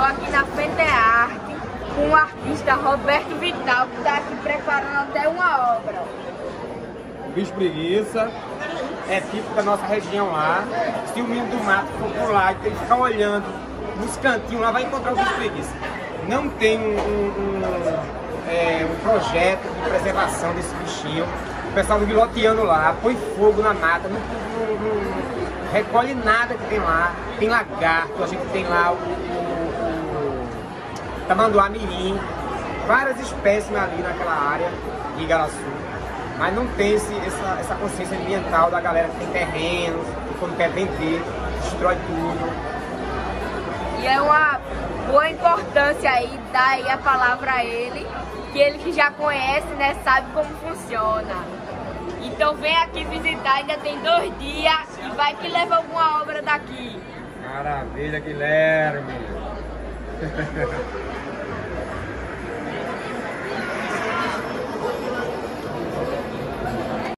Estou aqui na Pentearte com o artista Roberto Vital, que está aqui preparando até uma obra. O bicho preguiça é típico da nossa região lá. Se o menino do mato for por lá e tem que ficar olhando nos cantinhos lá, vai encontrar o bicho preguiça. Não tem um projeto de preservação desse bichinho. O pessoal do Viloteando lá, põe fogo na mata, não recolhe nada que tem lá. Tem lagarto, a gente tem lá o tamanduá mirim, várias espécies ali naquela área de Igaraçu. Mas não tem essa consciência ambiental da galera que tem terrenos, que quando quer vender, destrói tudo. E é uma boa importância aí, dar aí a palavra a ele, que ele que já conhece, né, sabe como funciona. Então vem aqui visitar, ainda tem 2 dias e vai que leva alguma obra daqui. Maravilha, Guilherme!